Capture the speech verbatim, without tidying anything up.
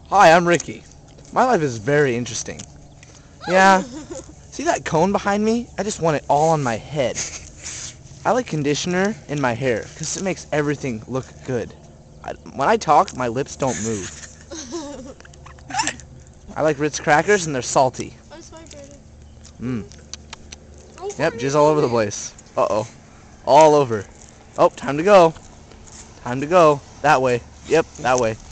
Hi, I'm Ricky. My life is very interesting. Yeah. See that cone behind me? I just want it all on my head. I like conditioner in my hair because it makes everything look good. I, when I talk, my lips don't move. I like Ritz crackers and they're salty. Mmm. Yep, jizz all over the place. Uh-oh. All over. Oh, time to go. Time to go. That way. Yep, that way.